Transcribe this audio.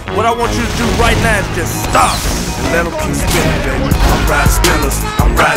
What I want you to do right now is just stop and let them keep spinning, baby. I'm riding spillers, I'm riding